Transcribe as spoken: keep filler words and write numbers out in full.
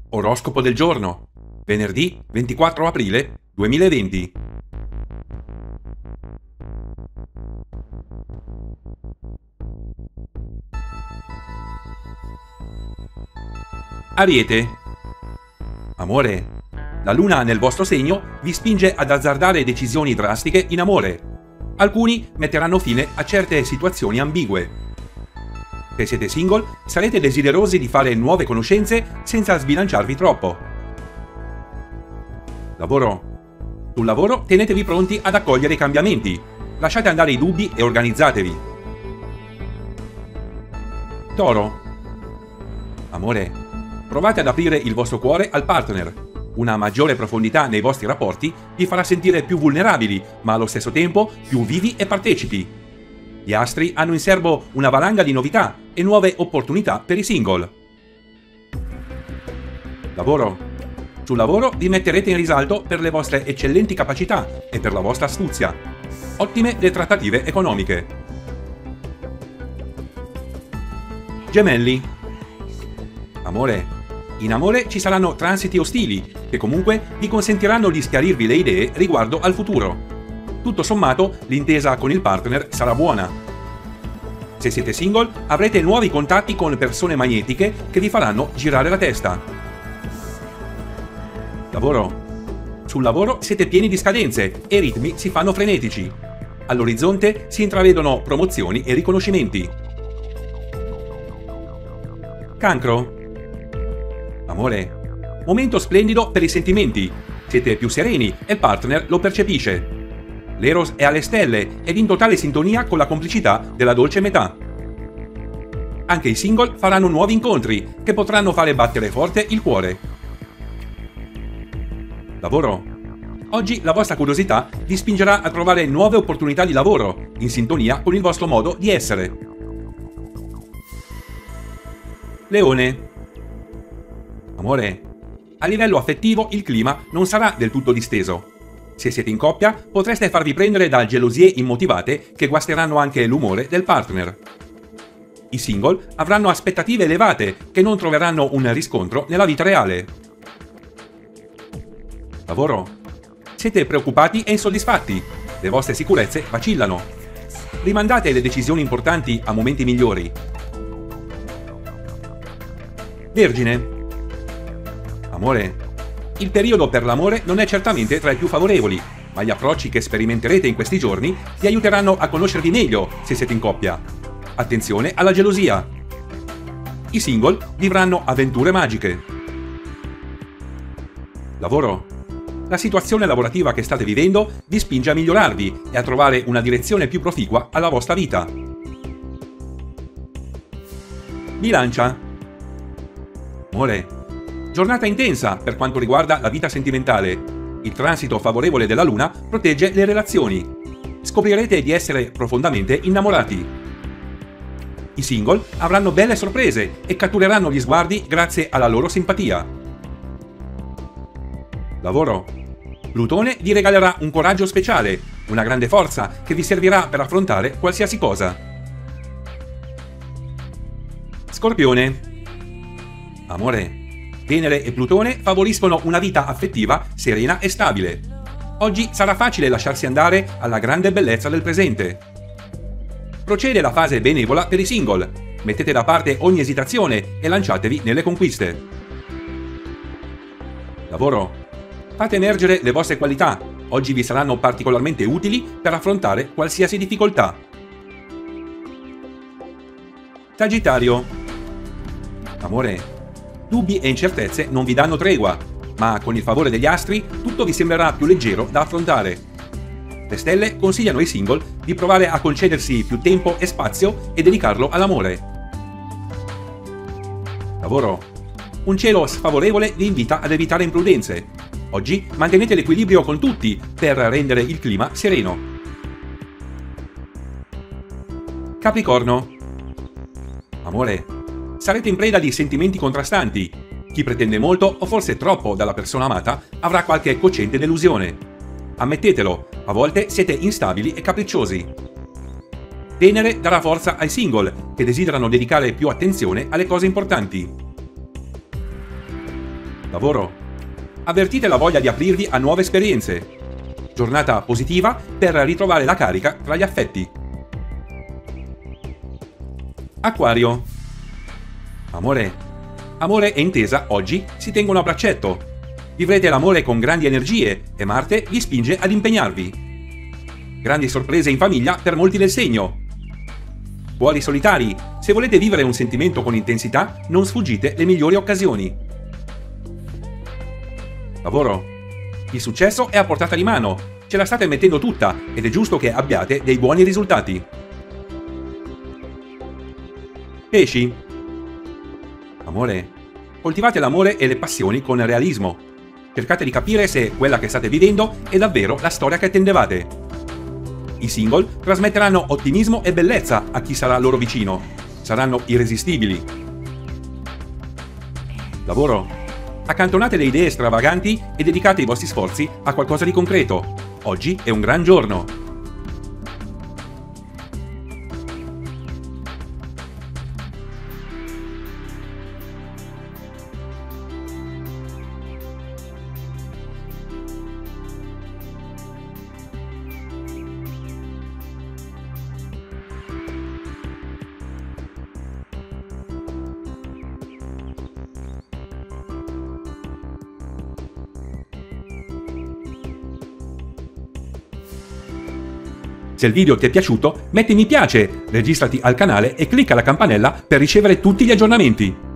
Oroscopo del giorno, venerdì ventiquattro aprile duemilaventi. Ariete. Amore. La luna nel vostro segno vi spinge ad azzardare decisioni drastiche in amore. Alcuni metteranno fine a certe situazioni ambigue. Se siete single, sarete desiderosi di fare nuove conoscenze senza sbilanciarvi troppo. Lavoro. Sul lavoro tenetevi pronti ad accogliere i cambiamenti. Lasciate andare i dubbi e organizzatevi. Toro. Amore. Provate ad aprire il vostro cuore al partner. Una maggiore profondità nei vostri rapporti vi farà sentire più vulnerabili, ma allo stesso tempo più vivi e partecipi. Gli astri hanno in serbo una valanga di novità e nuove opportunità per i single. Lavoro. Sul lavoro vi metterete in risalto per le vostre eccellenti capacità e per la vostra astuzia. Ottime le trattative economiche. Gemelli. Amore. In amore ci saranno transiti ostili, che comunque vi consentiranno di schiarirvi le idee riguardo al futuro. Tutto sommato, l'intesa con il partner sarà buona. Se siete single, avrete nuovi contatti con persone magnetiche che vi faranno girare la testa. Lavoro. Sul lavoro siete pieni di scadenze e i ritmi si fanno frenetici. All'orizzonte si intravedono promozioni e riconoscimenti. Cancro. Amore. Momento splendido per i sentimenti. Siete più sereni e il partner lo percepisce. L'Eros è alle stelle ed in totale sintonia con la complicità della dolce metà. Anche i single faranno nuovi incontri che potranno fare battere forte il cuore. Lavoro. Oggi la vostra curiosità vi spingerà a trovare nuove opportunità di lavoro, in sintonia con il vostro modo di essere. Leone. Amore. A livello affettivo il clima non sarà del tutto disteso. Se siete in coppia, potreste farvi prendere da gelosie immotivate che guasteranno anche l'umore del partner. I single avranno aspettative elevate che non troveranno un riscontro nella vita reale. Lavoro. Siete preoccupati e insoddisfatti. Le vostre sicurezze vacillano. Rimandate le decisioni importanti a momenti migliori. Vergine. Amore. Il periodo per l'amore non è certamente tra i più favorevoli, ma gli approcci che sperimenterete in questi giorni vi aiuteranno a conoscervi meglio se siete in coppia. Attenzione alla gelosia. I single vivranno avventure magiche. Lavoro. La situazione lavorativa che state vivendo vi spinge a migliorarvi e a trovare una direzione più proficua alla vostra vita. Bilancia. Amore. Giornata intensa per quanto riguarda la vita sentimentale. Il transito favorevole della luna protegge le relazioni. Scoprirete di essere profondamente innamorati. I single avranno belle sorprese e cattureranno gli sguardi grazie alla loro simpatia. Lavoro. Plutone vi regalerà un coraggio speciale, una grande forza che vi servirà per affrontare qualsiasi cosa. Scorpione. Amore. Venere e Plutone favoriscono una vita affettiva serena e stabile. Oggi sarà facile lasciarsi andare alla grande bellezza del presente. Procede la fase benevola per i single. Mettete da parte ogni esitazione e lanciatevi nelle conquiste. Lavoro. Fate emergere le vostre qualità. Oggi vi saranno particolarmente utili per affrontare qualsiasi difficoltà. Sagittario. Amore. Dubbi e incertezze non vi danno tregua, ma con il favore degli astri tutto vi sembrerà più leggero da affrontare. Le stelle consigliano ai single di provare a concedersi più tempo e spazio e dedicarlo all'amore. Lavoro. Un cielo sfavorevole vi invita ad evitare imprudenze. Oggi mantenete l'equilibrio con tutti per rendere il clima sereno. Capricorno. Amore. Sarete in preda di sentimenti contrastanti. Chi pretende molto, o forse troppo, dalla persona amata, avrà qualche cocente delusione. Ammettetelo, a volte siete instabili e capricciosi. Venere darà forza ai single, che desiderano dedicare più attenzione alle cose importanti. Lavoro. Avvertite la voglia di aprirvi a nuove esperienze. Giornata positiva per ritrovare la carica tra gli affetti. Acquario. Amore. Amore e intesa oggi si tengono a braccetto. Vivrete l'amore con grandi energie e Marte vi spinge ad impegnarvi. Grandi sorprese in famiglia per molti del segno. Cuori solitari, se volete vivere un sentimento con intensità, non sfuggite le migliori occasioni. Lavoro. Il successo è a portata di mano, ce la state mettendo tutta ed è giusto che abbiate dei buoni risultati. Pesci. Amore. Coltivate l'amore e le passioni con realismo. Cercate di capire se quella che state vivendo è davvero la storia che attendevate. I single trasmetteranno ottimismo e bellezza a chi sarà loro vicino. Saranno irresistibili. Lavoro. Accantonate le idee stravaganti e dedicate i vostri sforzi a qualcosa di concreto. Oggi è un gran giorno. Se il video ti è piaciuto, metti mi piace, registrati al canale e clicca la campanella per ricevere tutti gli aggiornamenti.